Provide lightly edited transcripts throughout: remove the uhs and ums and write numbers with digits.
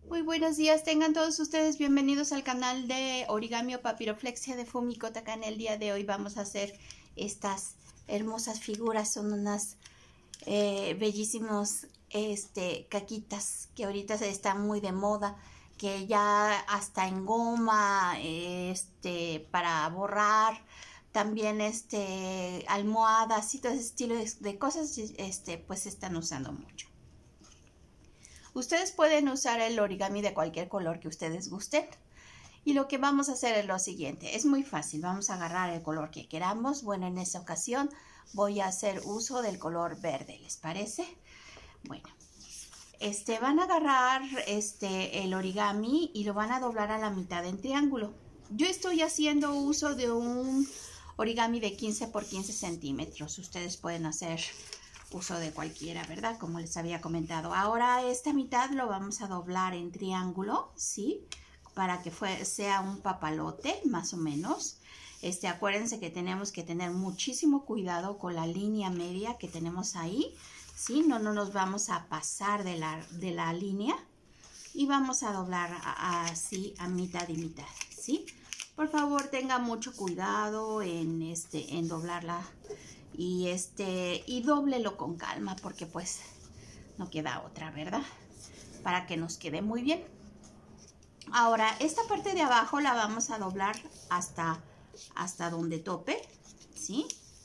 Muy buenos días, tengan todos ustedes bienvenidos al canal de Origami o Papiroflexia de Fumiko Taka. En el día de hoy vamos a hacer estas hermosas figuras, son unas bellísimos caquitas que ahorita están muy de moda, que ya hasta en goma, para borrar, también almohadas y todo ese estilo de cosas, pues se están usando mucho. Ustedes pueden usar el origami de cualquier color que ustedes gusten. Y lo que vamos a hacer es lo siguiente. Es muy fácil. Vamos a agarrar el color que queramos. Bueno, en esta ocasión voy a hacer uso del color verde. ¿Les parece? Bueno, van a agarrar el origami y lo van a doblar a la mitad en triángulo. Yo estoy haciendo uso de un origami de 15 por 15 centímetros. Ustedes pueden hacer uso de cualquiera, ¿verdad? Como les había comentado. Ahora esta mitad lo vamos a doblar en triángulo, ¿sí? Para que sea un papalote, más o menos. Acuérdense que tenemos que tener muchísimo cuidado con la línea media que tenemos ahí, ¿sí? No nos vamos a pasar de la línea. Y vamos a doblar así a mitad y mitad, ¿sí? Por favor, tenga mucho cuidado en doblarla. Y dóblelo con calma porque pues no queda otra, ¿verdad? Para que nos quede muy bien. Ahora, esta parte de abajo la vamos a doblar hasta donde tope, ¿sí?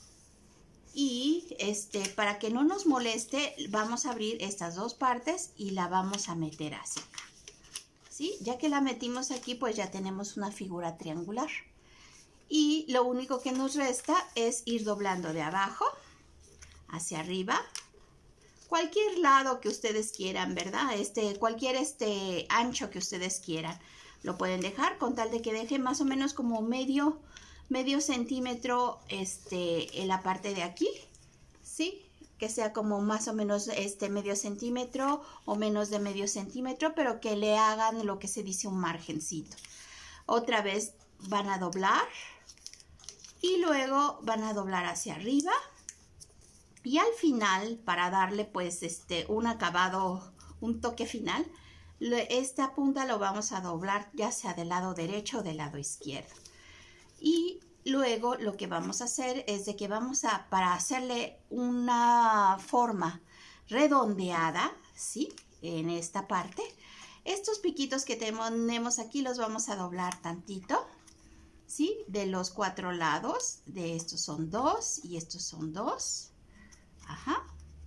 Y para que no nos moleste, vamos a abrir estas dos partes y la vamos a meter hacia acá, ¿sí? Ya que la metimos aquí, pues ya tenemos una figura triangular. Y lo único que nos resta es ir doblando de abajo hacia arriba. Cualquier lado que ustedes quieran, ¿verdad? Cualquier ancho que ustedes quieran. Lo pueden dejar con tal de que deje más o menos como medio centímetro en la parte de aquí, ¿sí? Que sea como más o menos medio centímetro o menos de medio centímetro, pero que le hagan lo que se dice un margencito. Otra vez van a doblar. Y luego van a doblar hacia arriba. Y al final, para darle pues un acabado, un toque final, esta punta lo vamos a doblar ya sea del lado derecho o del lado izquierdo. Y luego lo que vamos a hacer es de que para hacerle una forma redondeada, ¿sí? En esta parte, estos piquitos que tenemos aquí los vamos a doblar tantito. ¿Sí? De los 4 lados, de estos son 2 y estos son 2. Ajá.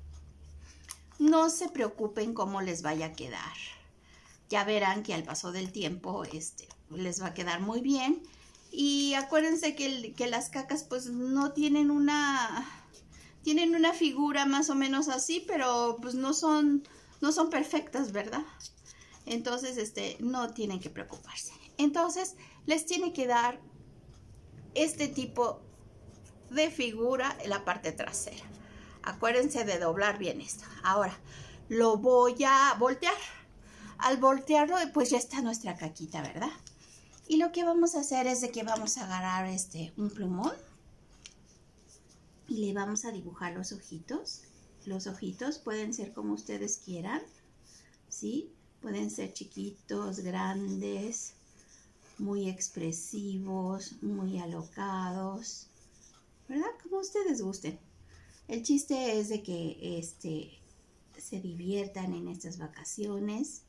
No se preocupen cómo les vaya a quedar. Ya verán que al paso del tiempo les va a quedar muy bien. Y acuérdense que las cacas pues no tienen tienen una figura más o menos así, pero pues no son perfectas, ¿verdad? Entonces no tienen que preocuparse. Entonces les tiene que dar este tipo de figura en la parte trasera. Acuérdense de doblar bien esto. Ahora lo voy a voltear. Al voltearlo pues ya está nuestra caquita, ¿verdad? Y lo que vamos a hacer es de que vamos a agarrar un plumón y le vamos a dibujar los ojitos. Los ojitos pueden ser como ustedes quieran, ¿sí? Pueden ser chiquitos, grandes, muy expresivos, muy alocados, ¿verdad? Como ustedes gusten. El chiste es de que se diviertan en estas vacaciones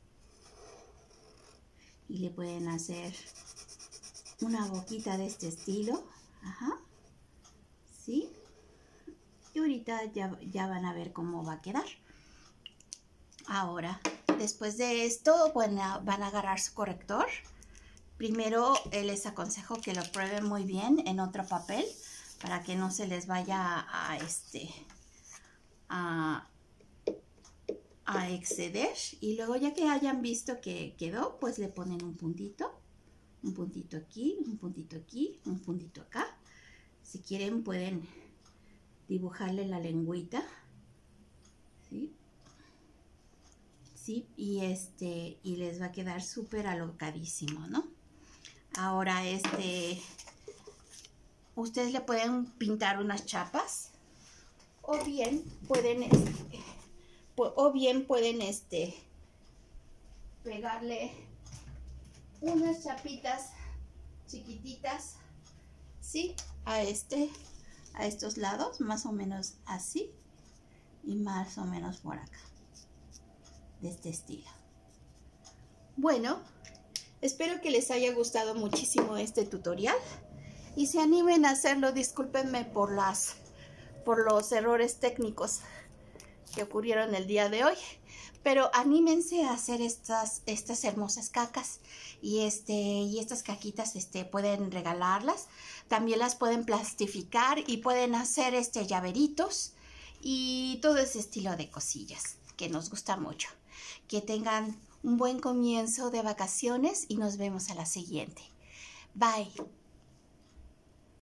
y le pueden hacer una boquita de este estilo. Ajá. ¿Sí? Y ahorita ya van a ver cómo va a quedar. Ahora, después de esto, van a agarrar su corrector. Primero les aconsejo que lo prueben muy bien en otro papel para que no se les vaya a exceder. Y luego ya que hayan visto que quedó, pues le ponen un puntito aquí, un puntito aquí, un puntito acá. Si quieren pueden dibujarle la lengüita, ¿sí? Sí, y les va a quedar súper alocadísimo, ¿no? Ahora ustedes le pueden pintar unas chapas o bien pueden pegarle unas chapitas chiquititas, ¿sí? A estos lados, más o menos así, y más o menos por acá, de este estilo. Bueno, espero que les haya gustado muchísimo este tutorial y se animen a hacerlo. Discúlpenme por los errores técnicos que ocurrieron el día de hoy, pero anímense a hacer estas hermosas cacas y estas caquitas pueden regalarlas, también las pueden plastificar y pueden hacer llaveritos y todo ese estilo de cosillas que nos gusta mucho. Que tengan un buen comienzo de vacaciones y nos vemos a la siguiente. Bye.